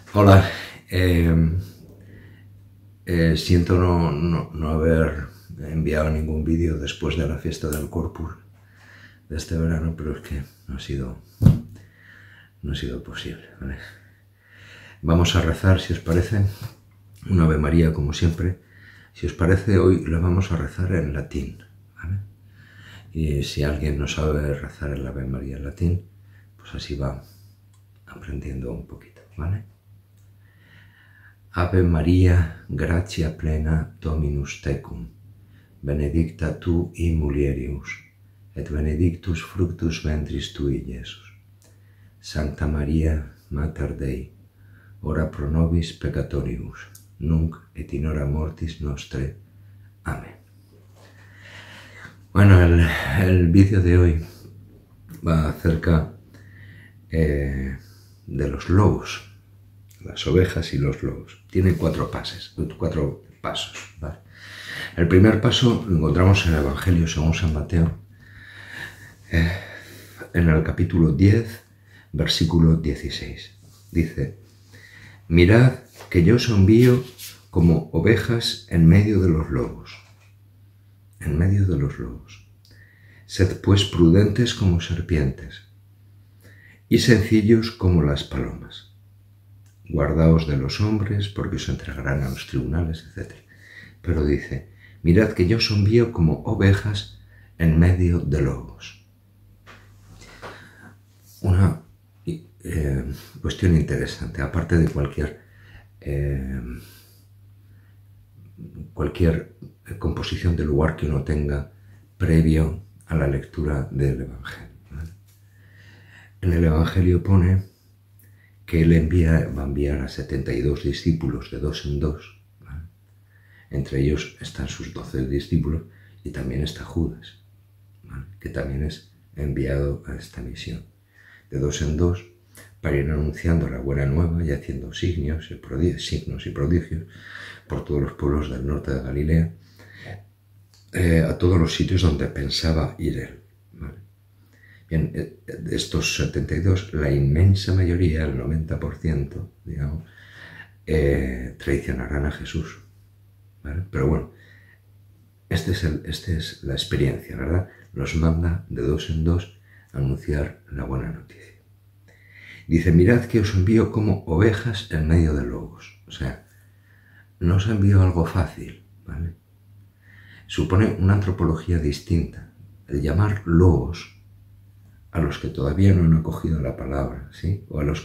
Hola, siento no haber enviado ningún vídeo después de la fiesta del Corpus de este verano, pero es que no ha sido posible, ¿vale? Vamos a rezar, si os parece, un Ave María como siempre. Si os parece, hoy la vamos a rezar en latín, ¿vale? Y si alguien no sabe rezar el Ave María en latín, pues así va aprendiendo un poquito, ¿vale? Ave Maria, gratia plena, Dominus tecum, benedicta tu in mulieribus, et benedictus fructus ventris tui, Iesus. Sancta Maria, Mater Dei, ora pro nobis peccatoribus, nunc et in hora mortis nostre. Amén. Bueno, el vídeo de hoy va acerca de los lobos, las ovejas y los lobos. Tiene cuatro pasos, ¿vale? El primer paso lo encontramos en el Evangelio según San Mateo, en el capítulo 10, versículo 16. Dice: mirad que yo os envío como ovejas en medio de los lobos. En medio de los lobos. Sed pues prudentes como serpientes y sencillos como las palomas. Guardaos de los hombres, porque os entregarán a los tribunales, etc. Pero dice: mirad que yo os envío como ovejas en medio de lobos. Una cuestión interesante, aparte de cualquier composición de lugar que uno tenga previo a la lectura del Evangelio, ¿vale? En el Evangelio pone que él va a enviar a 72 discípulos de dos en dos, ¿vale? Entre ellos están sus 12 discípulos y también está Judas, ¿vale? Que también es enviado a esta misión, de dos en dos, para ir anunciando la buena nueva y haciendo signos y prodigios por todos los pueblos del norte de Galilea, a todos los sitios donde pensaba ir él, ¿vale? Bien, de estos 72, la inmensa mayoría, el 90%, digamos, traicionarán a Jesús, ¿vale? Pero bueno, esta es la experiencia, ¿verdad? Nos manda de dos en dos a anunciar la buena noticia. Dice: mirad que os envío como ovejas en medio de lobos. O sea, no os envío algo fácil, ¿vale? Supone una antropología distinta, el llamar lobos a los que todavía no han acogido la palabra, ¿sí? O a los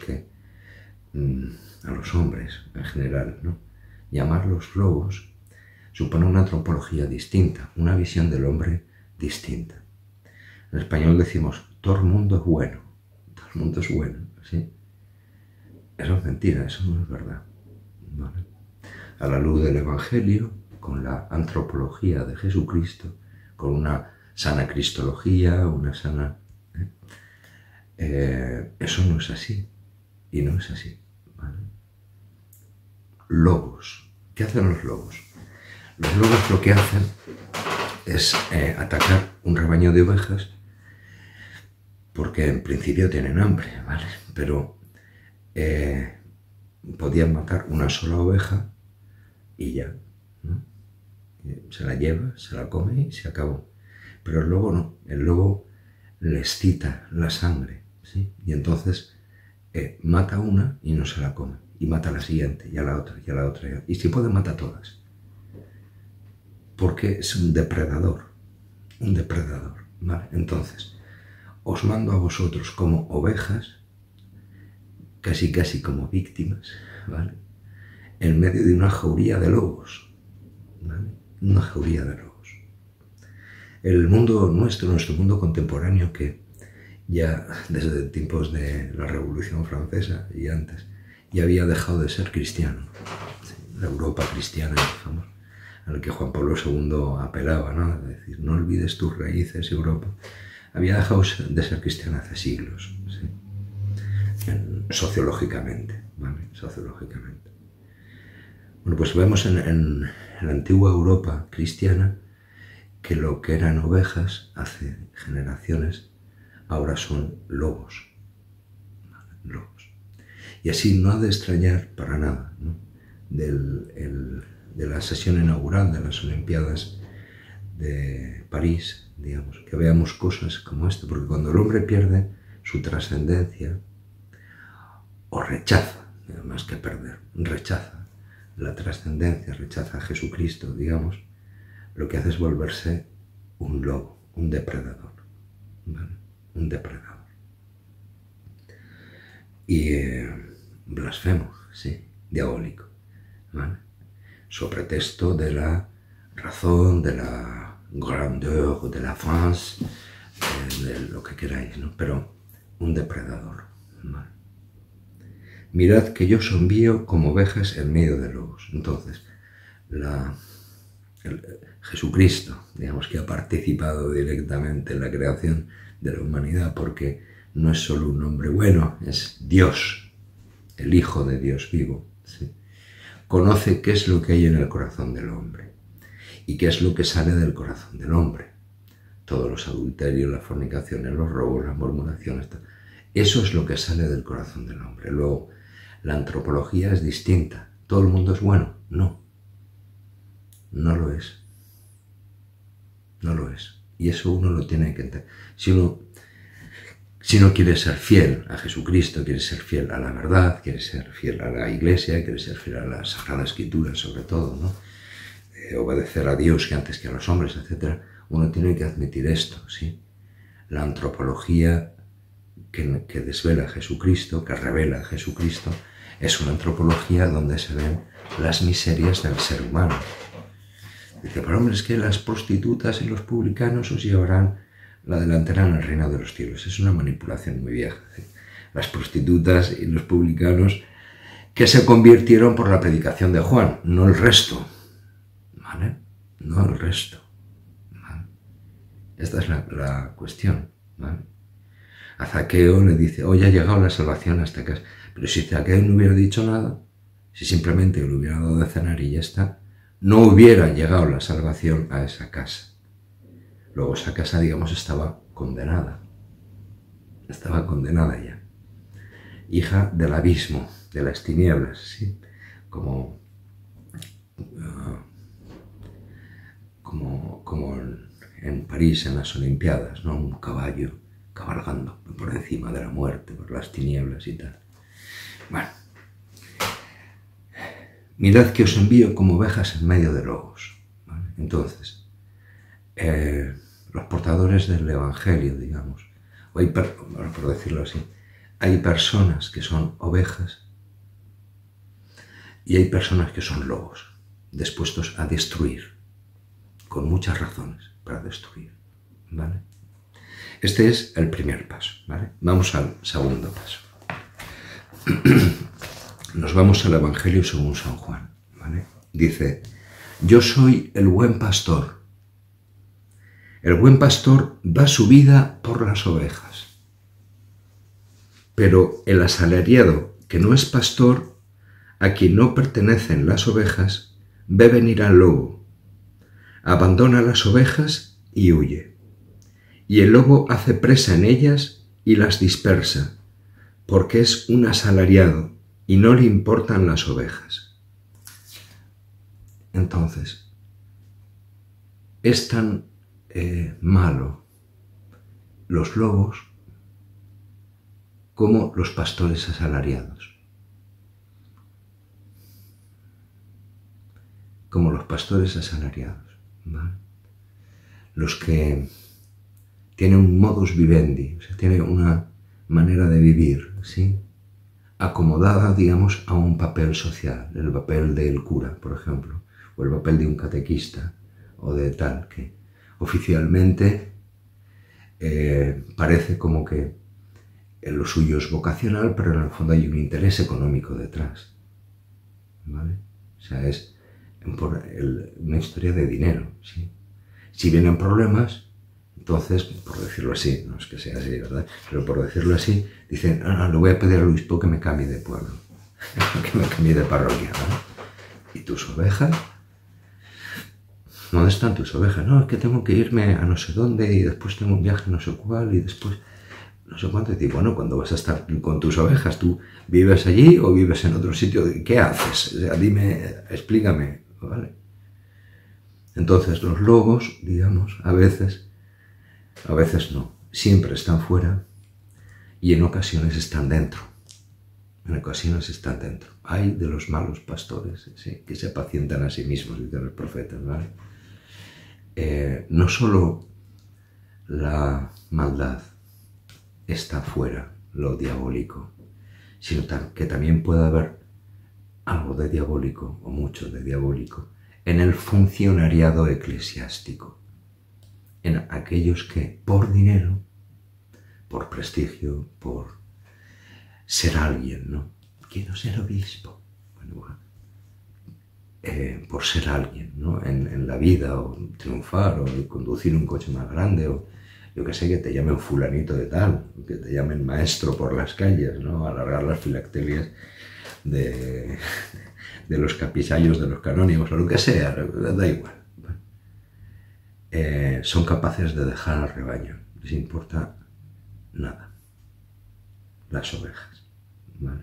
hombres en general, ¿no? Llamarlos lobos supone una antropología distinta, una visión del hombre distinta. En español decimos: todo el mundo es bueno, todo el mundo es bueno, ¿sí? Eso es mentira, eso no es verdad, ¿vale? A la luz del Evangelio, con la antropología de Jesucristo, con una sana cristología, una sana... eso no es así, y no es así, ¿vale? Lobos. ¿Qué hacen los lobos? Los lobos lo que hacen es atacar un rebaño de ovejas porque en principio tienen hambre, ¿vale? Pero podían matar una sola oveja y ya, ¿no? Se la lleva, se la come y se acabó. Pero el lobo no, el lobo les cita la sangre, ¿sí? Y entonces mata una y no se la come, y mata a la siguiente, y a la otra, y a la otra, y si puede mata a todas, porque es un depredador, ¿vale? Entonces, os mando a vosotros como ovejas, casi como víctimas, ¿vale? En medio de una jauría de lobos, ¿vale? Una jauría de lobos. El mundo nuestro mundo contemporáneo, que ya desde tiempos de la Revolución Francesa y antes, ya había dejado de ser cristiano. La Europa cristiana, digamos, al que Juan Pablo II apelaba, ¿no? Es decir, no olvides tus raíces, Europa. Había dejado de ser cristiana hace siglos, ¿sí? Sociológicamente, ¿vale? Sociológicamente. Bueno, pues vemos en la antigua Europa cristiana que lo que eran ovejas hace generaciones ahora son lobos, ¿vale? Lobos. Y así no ha de extrañar para nada, ¿no?, de la sesión inaugural de las Olimpiadas de París, digamos, que veamos cosas como esto, porque cuando el hombre pierde su trascendencia, o rechaza, más que perder, rechaza la trascendencia, rechaza a Jesucristo, digamos, lo que hace es volverse un lobo, un depredador, ¿vale? Un depredador. Y blasfemo, sí, diabólico, ¿vale? Sobre pretexto de la razón, de la grandeur, de la France, de lo que queráis, ¿no? Pero un depredador, ¿vale? Mirad que yo os envío como ovejas en medio de lobos. Entonces, Jesucristo, digamos, que ha participado directamente en la creación de la humanidad, porque no es solo un hombre bueno, es Dios, el Hijo de Dios vivo, ¿sí? Conoce qué es lo que hay en el corazón del hombre y qué es lo que sale del corazón del hombre. Todos los adulterios, las fornicaciones, los robos, las murmuraciones, eso es lo que sale del corazón del hombre. Luego, la antropología es distinta. ¿Todo el mundo es bueno? No. No lo es. No lo es. Y eso uno lo tiene que entender. Si uno quiere ser fiel a Jesucristo, quiere ser fiel a la verdad, quiere ser fiel a la Iglesia, quiere ser fiel a la Sagrada Escritura, sobre todo, ¿no? Obedecer a Dios que antes que a los hombres, etc. Uno tiene que admitir esto, ¿sí? La antropología que desvela a Jesucristo, que revela a Jesucristo, es una antropología donde se ven las miserias del ser humano. Dice, pero hombre, es que las prostitutas y los publicanos os llevarán la delantera en el reino de los cielos. Es una manipulación muy vieja, ¿sí? Las prostitutas y los publicanos que se convirtieron por la predicación de Juan, no el resto, ¿vale? No el resto, ¿vale? Esta es la cuestión, ¿vale? A Zaqueo le dice, hoy ha llegado la salvación hasta casa. Pero si Zaqueo no hubiera dicho nada, si simplemente le hubiera dado de cenar y ya está, no hubiera llegado la salvación a esa casa. Luego esa casa, digamos, estaba condenada. Estaba condenada ya. Hija del abismo, de las tinieblas, ¿sí? Como en París, en las Olimpiadas, ¿no? Un caballo cabalgando por encima de la muerte, por las tinieblas y tal. Bueno. Mirad que os envío como ovejas en medio de lobos, ¿vale? Entonces, los portadores del Evangelio, digamos, por decirlo así, hay personas que son ovejas y hay personas que son lobos, dispuestos a destruir, con muchas razones para destruir, ¿vale? Este es el primer paso, ¿vale? Vamos al segundo paso. Nos vamos al Evangelio según San Juan, ¿vale? Dice, yo soy el buen pastor. El buen pastor da su vida por las ovejas. Pero el asalariado, que no es pastor, a quien no pertenecen las ovejas, ve venir al lobo, abandona las ovejas y huye. Y el lobo hace presa en ellas y las dispersa, porque es un asalariado y no le importan las ovejas. Entonces, es tan malo los lobos como los pastores asalariados. Como los pastores asalariados, ¿vale? Los que tienen un modus vivendi, o sea, tienen una manera de vivir, ¿sí? Acomodada, digamos, a un papel social, el papel del cura, por ejemplo, o el papel de un catequista, o de tal, que oficialmente parece como que lo suyo es vocacional, pero en el fondo hay un interés económico detrás, ¿vale? O sea, es una historia de dinero, ¿sí? Si vienen problemas, entonces, por decirlo así, no es que sea así, ¿verdad? Pero por decirlo así, dicen, le voy a pedir al obispo que me cambie de pueblo, que me cambie de parroquia, ¿no? ¿Y tus ovejas? ¿Dónde están tus ovejas? No, es que tengo que irme a no sé dónde y después tengo un viaje no sé cuál y después... no sé cuánto. Y digo, bueno, cuando vas a estar con tus ovejas, ¿tú vives allí o vives en otro sitio? ¿Qué haces? O sea, dime, explícame, ¿vale? Entonces los lobos, digamos, a veces no, siempre están fuera y en ocasiones están dentro. En ocasiones están dentro. Hay de los malos pastores, ¿sí?, que se apacientan a sí mismos, dicen los profetas, ¿vale? No solo la maldad está fuera, lo diabólico, sino que también puede haber algo de diabólico, o mucho de diabólico, en el funcionariado eclesiástico, en aquellos que por dinero, por prestigio, por ser alguien, ¿no? Quiero ser obispo. Bueno, por ser alguien, ¿no? En la vida, o triunfar, o conducir un coche más grande, o yo que sé, que te llamen fulanito de tal, que te llamen maestro por las calles, ¿no? Alargar las filacterias de los capisallos de los canónigos, o lo que sea, da igual. Son capaces de dejar al rebaño, les importa nada, las ovejas, ¿vale?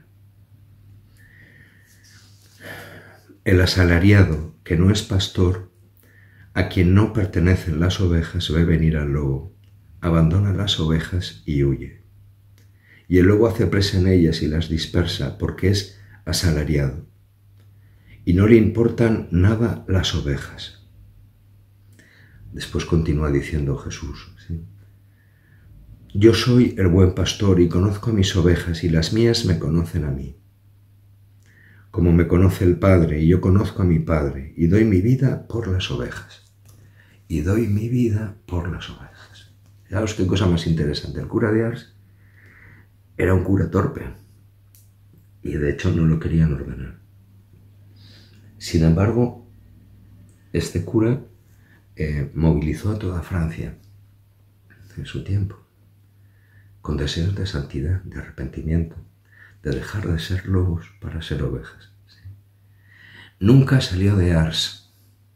El asalariado que no es pastor, a quien no pertenecen las ovejas, ve venir al lobo, abandona las ovejas y huye. Y el lobo hace presa en ellas y las dispersa porque es asalariado. Y no le importan nada las ovejas. Después continúa diciendo Jesús, ¿sí? Yo soy el buen pastor y conozco a mis ovejas y las mías me conocen a mí. Como me conoce el Padre y yo conozco a mi Padre y doy mi vida por las ovejas. Y doy mi vida por las ovejas. Fijaos qué cosa más interesante. El cura de Ars era un cura torpe y de hecho no lo querían ordenar. Sin embargo, este cura movilizó a toda Francia en su tiempo con deseos de santidad, de arrepentimiento, de dejar de ser lobos para ser ovejas. ¿Sí? Nunca salió de Ars,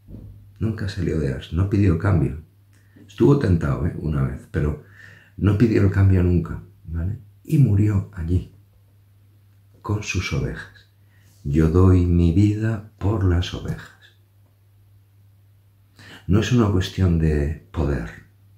no pidió cambio. Estuvo tentado una vez, pero no pidió el cambio nunca, ¿vale? Y murió allí, con sus ovejas. Yo doy mi vida por las ovejas. No es una cuestión de poder,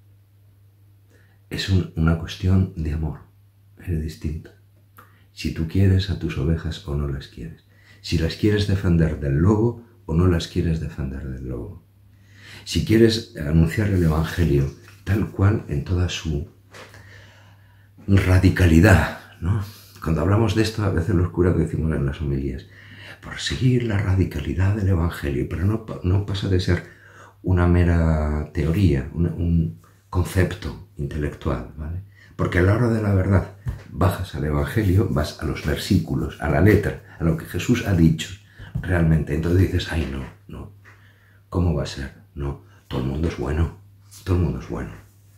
es una cuestión de amor, es distinto. Si tú quieres a tus ovejas o no las quieres, si las quieres defender del lobo o no las quieres defender del lobo, si quieres anunciar el Evangelio tal cual en toda su radicalidad, ¿no? Cuando hablamos de esto, a veces los curas decimos en las homilías, por seguir la radicalidad del Evangelio, pero no pasa de ser una mera teoría, un concepto intelectual, ¿vale? Porque a la hora de la verdad bajas al Evangelio, vas a los versículos, a la letra, a lo que Jesús ha dicho realmente. Entonces dices, ay, no, ¿cómo va a ser? No, todo el mundo es bueno, todo el mundo es bueno.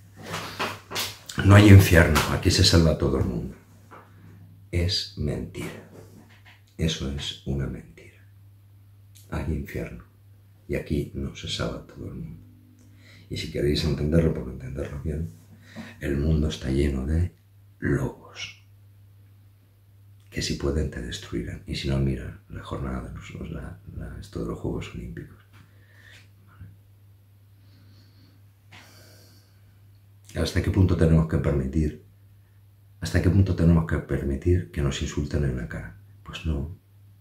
No hay infierno, aquí se salva todo el mundo. Es mentira. Eso es una mentira. Hay infierno. Y aquí no se salva todo el mundo. Y si queréis entenderlo, por entenderlo bien, el mundo está lleno de lobos. Que si pueden te destruirán. Y si no, mira la jornada de esto de los Juegos Olímpicos. ¿Hasta qué punto tenemos que permitir? ¿Hasta qué punto tenemos que permitir que nos insulten en la cara? Pues no.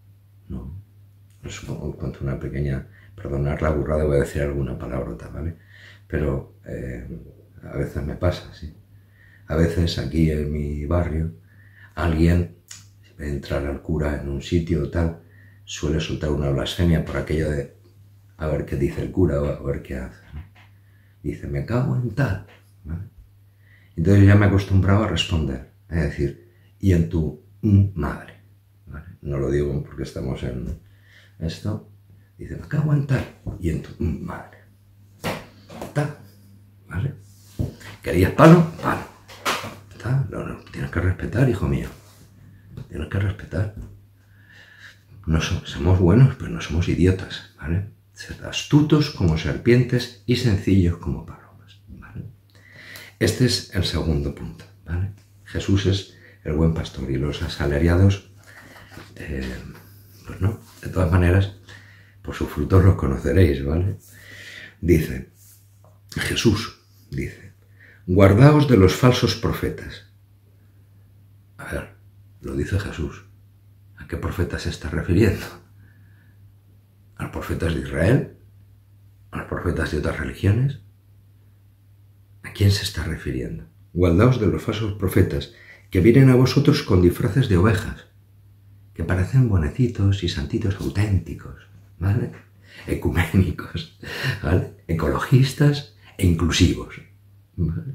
Os cuento una pequeña, perdonad la burrada, voy a decir alguna palabrota, ¿vale? Pero a veces me pasa, ¿sí? A veces aquí en mi barrio, alguien ve entrar al cura en un sitio o tal, suele soltar una blasfemia por aquello de a ver qué dice el cura o a ver qué hace, ¿no? Dice, me cago en tal, ¿vale? Entonces ya me acostumbraba a responder, es decir, y en tu madre, ¿vale? No lo digo porque estamos en esto, dice, me cago en tal, y en tu madre, tal, ¿vale? ¿Querías palo? Palo. Está, no, tienes que respetar, hijo mío, tienes que respetar. No somos buenos, pero no somos idiotas, ¿vale? Sed astutos como serpientes y sencillos como palomas, ¿vale? Este es el segundo punto, ¿vale? Jesús es el buen pastor y los asalariados, pues no, de todas maneras, por sus frutos los conoceréis, ¿vale? Dice, Jesús dice, guardaos de los falsos profetas. A ver, lo dice Jesús. ¿A qué profetas se está refiriendo? ¿A los profetas de Israel? ¿A los profetas de otras religiones? ¿A quién se está refiriendo? Guardaos de los falsos profetas que vienen a vosotros con disfraces de ovejas, que parecen bonecitos y santitos auténticos, ¿vale? Ecuménicos, ¿vale? Ecologistas e inclusivos, ¿vale?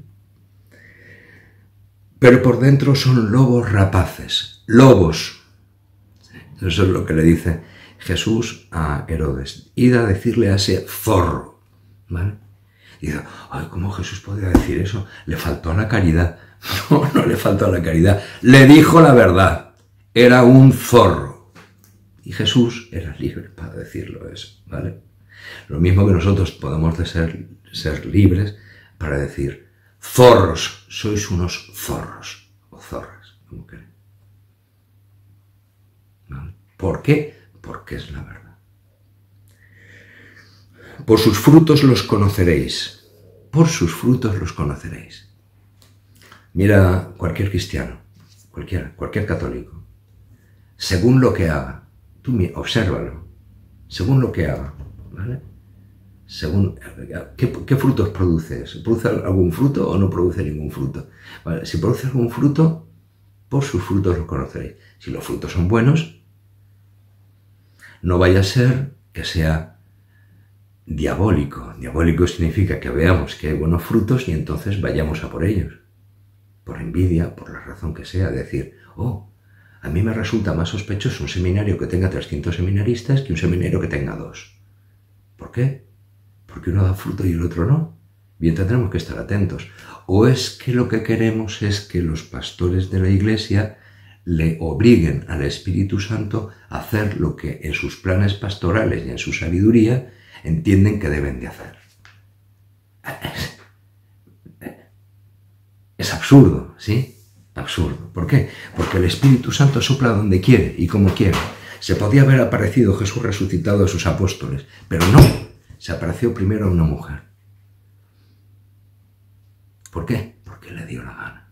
Pero por dentro son lobos rapaces, lobos. Eso es lo que le dice Jesús a Herodes. Id a decirle a ese zorro, ¿vale? Y dice, ay, ¿cómo Jesús podía decir eso? Le faltó a la caridad. No, no le faltó a la caridad. Le dijo la verdad. Era un zorro. Y Jesús era libre para decirlo eso, ¿vale? Lo mismo que nosotros podemos ser libres para decir, zorros, sois unos zorros, o zorras, como queréis. ¿Vale? ¿Por qué? Porque es la verdad. Por sus frutos los conoceréis. Por sus frutos los conoceréis. Mira cualquier cristiano, cualquier católico. Según lo que haga, tú obsérvalo. Según lo que haga, ¿vale? Según, ¿qué frutos produce eso? ¿Produce algún fruto o no produce ningún fruto? ¿Vale? Si produce algún fruto, por sus frutos los conoceréis. Si los frutos son buenos, no vaya a ser que sea diabólico. Diabólico significa que veamos que hay buenos frutos y entonces vayamos a por ellos. Por envidia, por la razón que sea. Decir, oh, a mí me resulta más sospechoso un seminario que tenga 300 seminaristas que un seminario que tenga 2. ¿Por qué? Porque uno da fruto y el otro no. Bien, tendremos que estar atentos. O es que lo que queremos es que los pastores de la Iglesia le obliguen al Espíritu Santo a hacer lo que en sus planes pastorales y en su sabiduría entienden que deben de hacer. Es absurdo, ¿sí? Absurdo. ¿Por qué? Porque el Espíritu Santo sopla donde quiere y como quiere. Se podía haber aparecido Jesús resucitado a sus apóstoles, pero no. Se apareció primero a una mujer. ¿Por qué? Porque le dio la gana.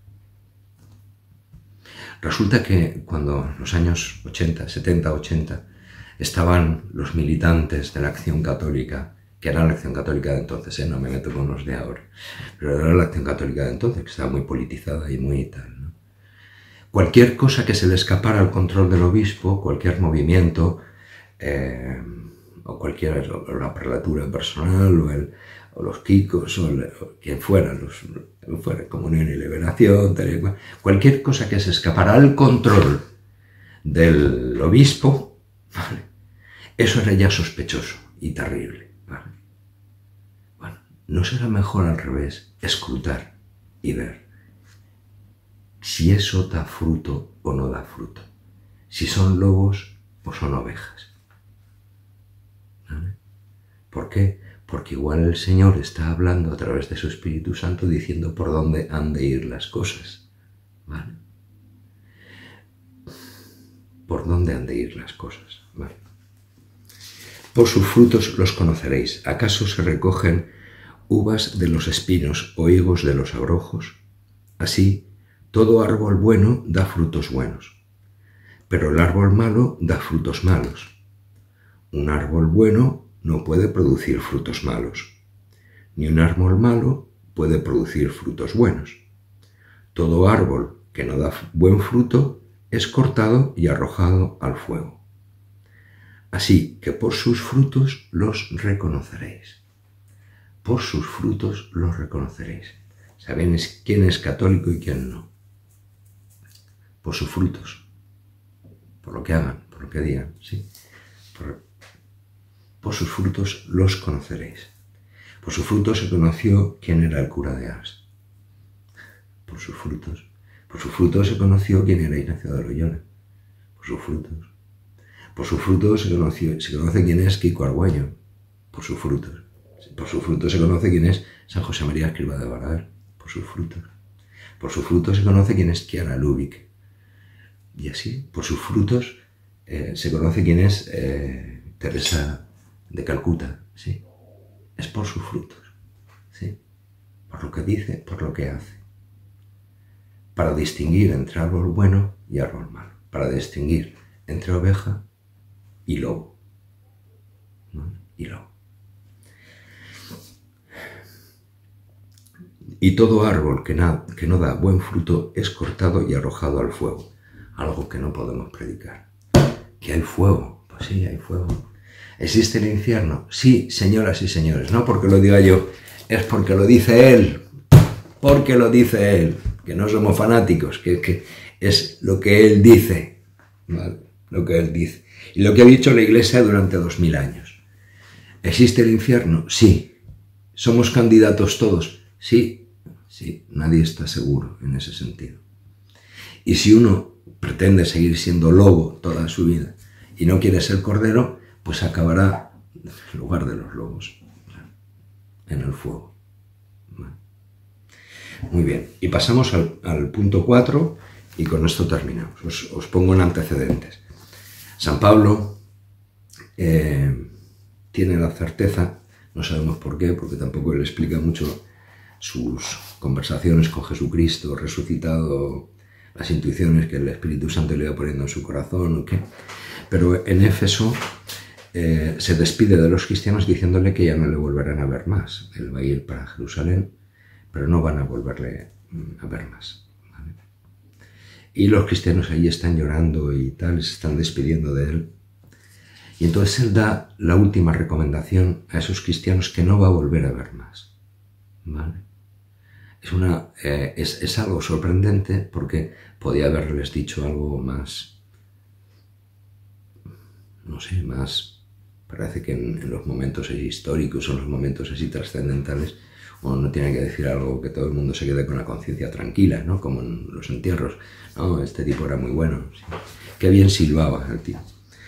Resulta que cuando en los años 80, 70, 80, estaban los militantes de la Acción Católica, que era la Acción Católica de entonces, no me meto con los de ahora, pero era la Acción Católica de entonces, que estaba muy politizada y muy tal, ¿no? Cualquier cosa que se le escapara al control del obispo, cualquier movimiento, o cualquier, o la prelatura personal, o los Kikos, o quien fuera, Comunión y Liberación, tal y cual, cualquier cosa que se escapara al control del obispo, ¿vale? Eso era ya sospechoso y terrible, ¿vale? Bueno, ¿no será mejor al revés escrutar y ver si eso da fruto o no da fruto? Si son lobos o son ovejas. ¿Vale? ¿Por qué? Porque igual el Señor está hablando a través de su Espíritu Santo diciendo por dónde han de ir las cosas. ¿Vale? Por dónde han de ir las cosas. ¿Vale? Por sus frutos los conoceréis. ¿Acaso se recogen uvas de los espinos o higos de los abrojos? Así, todo árbol bueno da frutos buenos, pero el árbol malo da frutos malos. Un árbol bueno no puede producir frutos malos, ni un árbol malo puede producir frutos buenos. Todo árbol que no da buen fruto es cortado y arrojado al fuego. Así que por sus frutos los reconoceréis. Por sus frutos los reconoceréis. ¿Sabéis quién es católico y quién no? Por sus frutos. Por lo que hagan, por lo que digan, ¿sí? Por sus frutos los conoceréis. Por sus frutos se conoció quién era el cura de Ars. Por sus frutos. Por sus frutos se conoció quién era Ignacio de Loyola. Por sus frutos. Por sus frutos se conoce quién es Kiko Argüello. Por sus frutos. Por sus frutos se conoce quién es San José María Escrivá de Balaguer. Por sus frutos. Por sus frutos se conoce quién es Chiara Lubich. Y así, por sus frutos se conoce quién es Teresa de Calcuta. ¿Sí? Es por sus frutos. ¿Sí? Por lo que dice, por lo que hace. Para distinguir entre árbol bueno y árbol malo. Para distinguir entre oveja y lobo. ¿No? Y lobo. Y todo árbol que no da buen fruto es cortado y arrojado al fuego. Algo que no podemos predicar. ¿Que hay fuego? Pues sí, hay fuego. ¿Existe el infierno? Sí, señoras y señores. No porque lo diga yo, es porque lo dice Él. Porque lo dice Él. Que no somos fanáticos, que es lo que Él dice. ¿Vale? Lo que Él dice. Y lo que ha dicho la Iglesia durante 2000 años. ¿Existe el infierno? Sí. ¿Somos candidatos todos? Sí. Sí, nadie está seguro en ese sentido. Y si uno pretende seguir siendo lobo toda su vida y no quiere ser cordero, pues acabará en lugar de los lobos, en el fuego. Muy bien, y pasamos al punto 4 y con esto terminamos. Os pongo en antecedentes. San Pablo tiene la certeza, no sabemos por qué, porque tampoco él explica mucho sus conversaciones con Jesucristo resucitado, las intuiciones que el Espíritu Santo le iba poniendo en su corazón, ¿qué? Pero en Éfeso se despide de los cristianos diciéndole que ya no le volverán a ver más. Él va a ir para Jerusalén, pero no van a volverle a ver más. ¿Vale? Y los cristianos allí están llorando y tal, se están despidiendo de él. Y entonces él da la última recomendación a esos cristianos que no va a volver a ver más. ¿Vale? Es algo sorprendente porque podía haberles dicho algo más, no sé, más, parece que en los momentos históricos o en los momentos así trascendentales uno no tiene que decir algo que todo el mundo se quede con la conciencia tranquila, ¿no? Como en los entierros. No, este tipo era muy bueno. Sí. Qué bien silbaba el tío.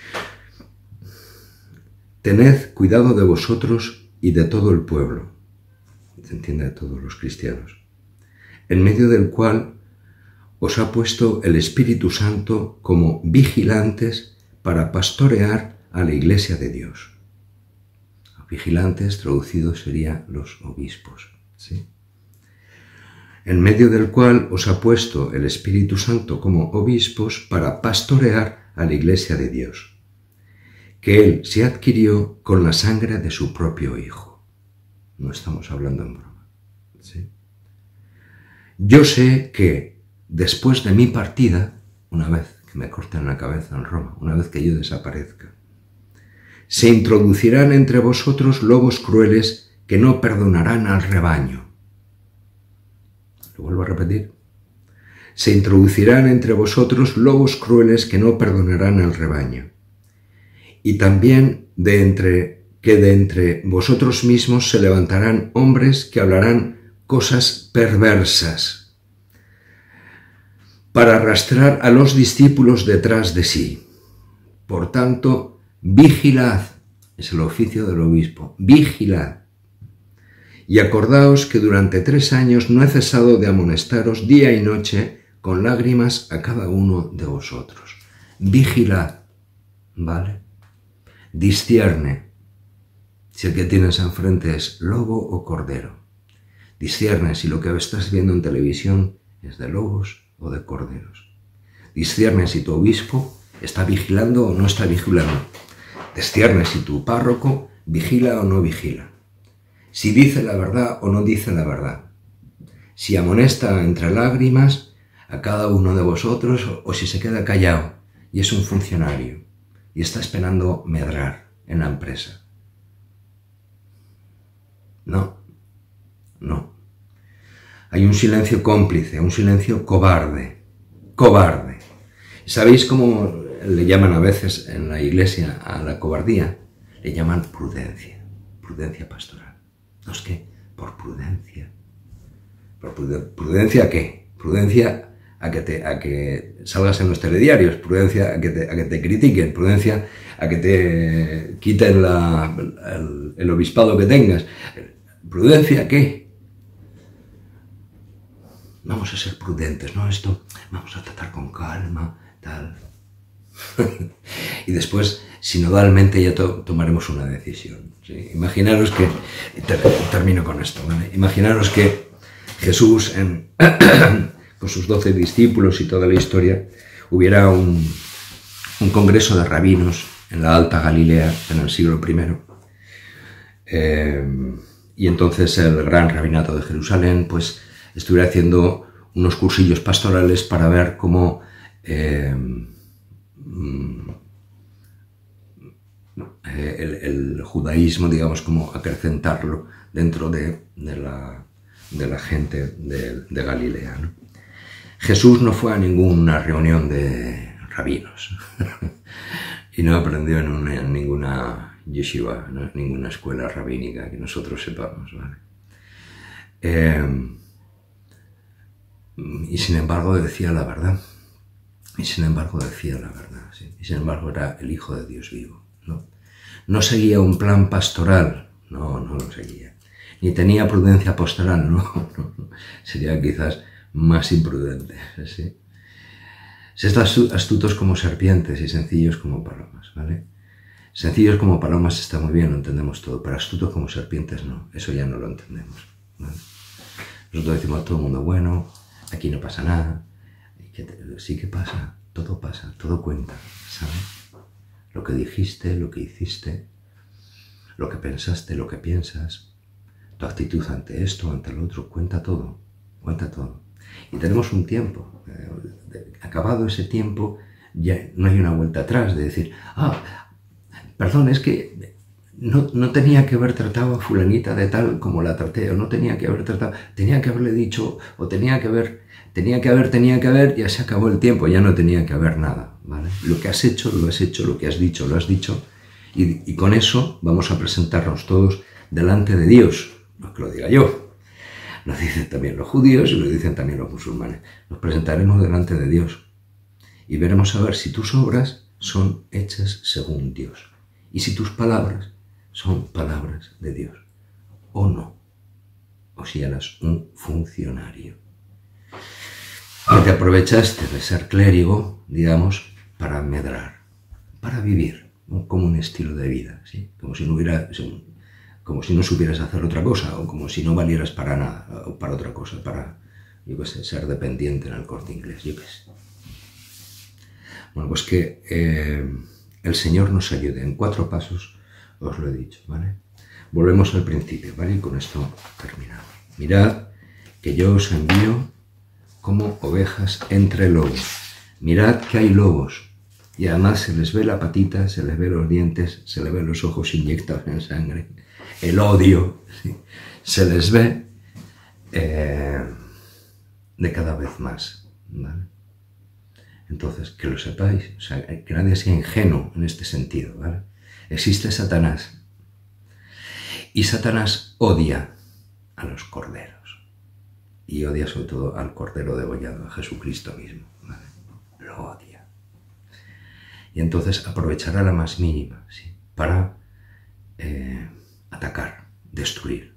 Tened cuidado de vosotros y de todo el pueblo. Se entiende de todos los cristianos. En medio del cual os ha puesto el Espíritu Santo como vigilantes para pastorear a la Iglesia de Dios. Vigilantes, traducidos serían los obispos. ¿Sí? En medio del cual os ha puesto el Espíritu Santo como obispos para pastorear a la Iglesia de Dios, que Él se adquirió con la sangre de su propio Hijo. No estamos hablando en broma. ¿Sí? Yo sé que después de mi partida, una vez que me corten la cabeza en Roma, una vez que yo desaparezca, se introducirán entre vosotros lobos crueles que no perdonarán al rebaño. Lo vuelvo a repetir. Se introducirán entre vosotros lobos crueles que no perdonarán al rebaño. Y también de entre vosotros mismos se levantarán hombres que hablarán cosas perversas para arrastrar a los discípulos detrás de sí. Por tanto, vigilad, es el oficio del obispo, vigilad. Y acordaos que durante 3 años no he cesado de amonestaros día y noche con lágrimas a cada uno de vosotros. Vigilad, ¿vale? Discierne si el que tienes enfrente es lobo o cordero. Discierne si lo que estás viendo en televisión es de lobos o de corderos. Discierne si tu obispo está vigilando o no está vigilando. Discierne si tu párroco vigila o no vigila. Si dice la verdad o no dice la verdad. Si amonesta entre lágrimas a cada uno de vosotros o si se queda callado y es un funcionario y está esperando medrar en la empresa. No, no. Hay un silencio cómplice, un silencio cobarde, cobarde. ¿Sabéis cómo le llaman a veces en la iglesia a la cobardía? Le llaman prudencia, prudencia pastoral. ¿No es qué? Por prudencia. ¿Por prudencia a qué? Prudencia a que salgas en los telediarios, prudencia a que te critiquen, prudencia a que te quiten el obispado que tengas. ¿Prudencia a qué? vamos a ser prudentes, ¿no? Esto vamos a tratar con calma, tal. Y después, sinodalmente, ya tomaremos una decisión, ¿sí? Imaginaros que, termino con esto, ¿vale? Imaginaros que Jesús, con sus 12 discípulos y toda la historia, hubiera un congreso de rabinos en la Alta Galilea en el siglo I. Y entonces el gran rabinato de Jerusalén pues estuviera haciendo unos cursillos pastorales para ver cómo el judaísmo, digamos, cómo acrecentarlo dentro de la gente de Galilea, ¿no? Jesús no fue a ninguna reunión de rabinos y no aprendió en ninguna yeshiva, ¿no? Ninguna escuela rabínica que nosotros sepamos, ¿vale? Y sin embargo decía la verdad. Y sin embargo decía la verdad, ¿sí? Y sin embargo era el Hijo de Dios vivo, ¿no? No seguía un plan pastoral, no lo seguía. Ni tenía prudencia pastoral, no. Sería quizás más imprudente, ¿sí? Sed astutos como serpientes y sencillos como palomas, ¿vale? Sencillos como palomas está muy bien, lo entendemos todo, pero astutos como serpientes no, eso ya no lo entendemos, ¿vale? Nosotros decimos todo el mundo bueno, aquí no pasa nada. Sí que pasa, todo cuenta, ¿sabes? Lo que dijiste, lo que hiciste, lo que pensaste, lo que piensas, tu actitud ante esto, ante lo otro, cuenta todo, cuenta todo. Y tenemos un tiempo, acabado ese tiempo, ya no hay una vuelta atrás de decir, perdón, es que no tenía que haber tratado a fulanita de tal como la traté, o no tenía que haber tratado, tenía que haberle dicho, o tenía que haber, ya se acabó el tiempo, ya no tenía que haber nada, ¿vale? Lo que has hecho, lo has hecho, lo que has dicho, lo has dicho, y con eso vamos a presentarnos todos delante de Dios, no que lo diga yo. Lo dicen también los judíos y lo dicen también los musulmanes. Nos presentaremos delante de Dios y veremos a ver si tus obras son hechas según Dios y si tus palabras son palabras de Dios o no, o si eras un funcionario que te aprovechaste de ser clérigo, digamos, para medrar, para vivir, ¿no? Como un estilo de vida, ¿sí? Como si no supieras hacer otra cosa, o como si no valieras para nada, o para otra cosa, para, yo qué sé, ser dependiente en el Corte Inglés, yo qué sé. Bueno, pues que el Señor nos ayude. En 4 pasos os lo he dicho, ¿vale? Volvemos al principio, ¿vale? Y con esto terminamos. Mirad que yo os envío como ovejas entre lobos. Mirad que hay lobos. Y además se les ve la patita, se les ve los dientes, se les ve los ojos inyectados en sangre. El odio, ¿sí? Se les ve de cada vez más, ¿vale? Entonces, que lo sepáis, o sea, que nadie sea ingenuo en este sentido, ¿vale? Existe Satanás, y Satanás odia a los corderos, y odia sobre todo al cordero degollado, a Jesucristo mismo, ¿vale? Lo odia. Y entonces aprovechará la más mínima, ¿sí? Para atacar, destruir.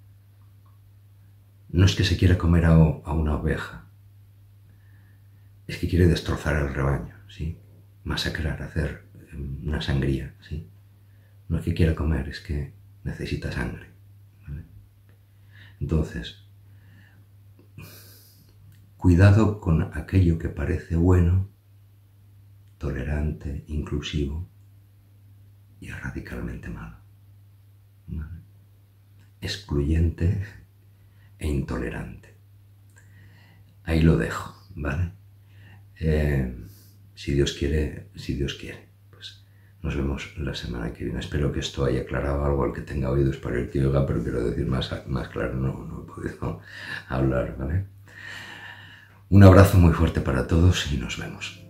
No es que se quiera comer a una oveja, es que quiere destrozar el rebaño, ¿sí? Masacrar, hacer una sangría, ¿sí? No es que quiera comer, es que necesita sangre, ¿vale? Entonces, cuidado con aquello que parece bueno, tolerante, inclusivo y radicalmente malo, ¿vale? Excluyente e intolerante. Ahí lo dejo, ¿vale? Si Dios quiere, pues nos vemos la semana que viene. Espero que esto haya aclarado algo al que tenga oídos para el que oiga, pero quiero decir más claro, no he podido hablar, ¿vale? Un abrazo muy fuerte para todos y nos vemos.